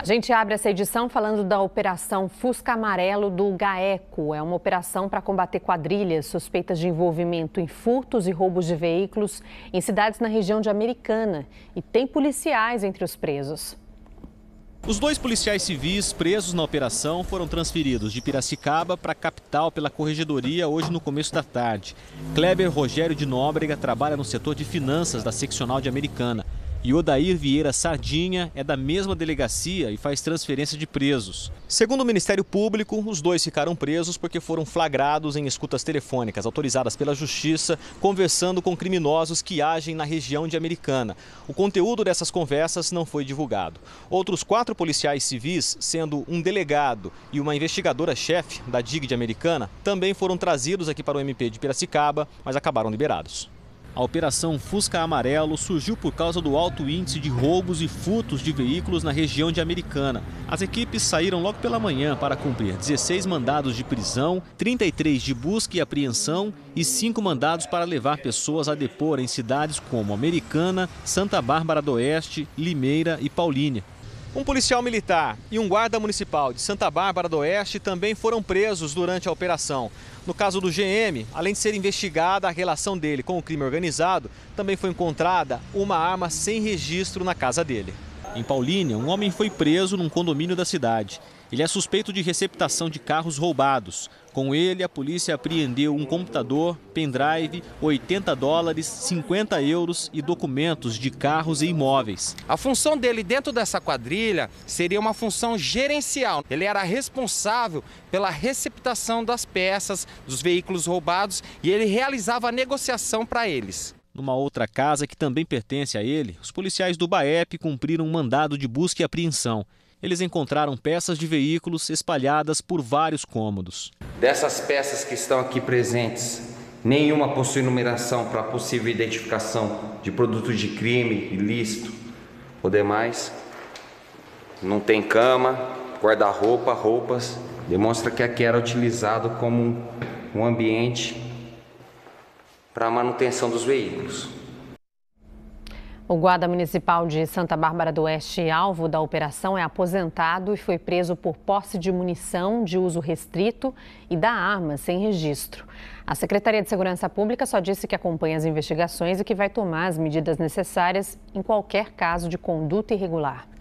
A gente abre essa edição falando da Operação Fusca Amarelo do GAECO. É uma operação para combater quadrilhas suspeitas de envolvimento em furtos e roubos de veículos em cidades na região de Americana. E tem policiais entre os presos. Os 2 policiais civis presos na operação foram transferidos de Piracicaba para a capital pela Corregedoria hoje no começo da tarde. Kleber Rogério de Nóbrega trabalha no setor de finanças da seccional de Americana. E Odair Vieira Sardinha é da mesma delegacia e faz transferência de presos. Segundo o Ministério Público, os 2 ficaram presos porque foram flagrados em escutas telefônicas autorizadas pela Justiça, conversando com criminosos que agem na região de Americana. O conteúdo dessas conversas não foi divulgado. Outros 4 policiais civis, sendo um delegado e uma investigadora-chefe da DIG de Americana, também foram trazidos aqui para o MP de Piracicaba, mas acabaram liberados. A Operação Fusca Amarelo surgiu por causa do alto índice de roubos e furtos de veículos na região de Americana. As equipes saíram logo pela manhã para cumprir 16 mandados de prisão, 33 de busca e apreensão e 5 mandados para levar pessoas a depor em cidades como Americana, Santa Bárbara do Oeste, Limeira e Paulínia. Um policial militar e um guarda municipal de Santa Bárbara do Oeste também foram presos durante a operação. No caso do GM, além de ser investigada a relação dele com o crime organizado, também foi encontrada uma arma sem registro na casa dele. Em Paulínia, um homem foi preso num condomínio da cidade. Ele é suspeito de receptação de carros roubados. Com ele, a polícia apreendeu um computador, pendrive, $80, 50 euros e documentos de carros e imóveis. A função dele dentro dessa quadrilha seria uma função gerencial. Ele era responsável pela receptação das peças, dos veículos roubados e ele realizava a negociação para eles. Numa outra casa que também pertence a ele, os policiais do BAEP cumpriram um mandado de busca e apreensão. Eles encontraram peças de veículos espalhadas por vários cômodos. Dessas peças que estão aqui presentes, nenhuma possui numeração para possível identificação de produtos de crime ilícito ou demais. Não tem cama, guarda-roupa, roupas. Demonstra que aqui era utilizado como um ambiente para a manutenção dos veículos. O guarda municipal de Santa Bárbara do Oeste, alvo da operação, é aposentado e foi preso por posse de munição de uso restrito e da arma sem registro. A Secretaria de Segurança Pública só disse que acompanha as investigações e que vai tomar as medidas necessárias em qualquer caso de conduta irregular.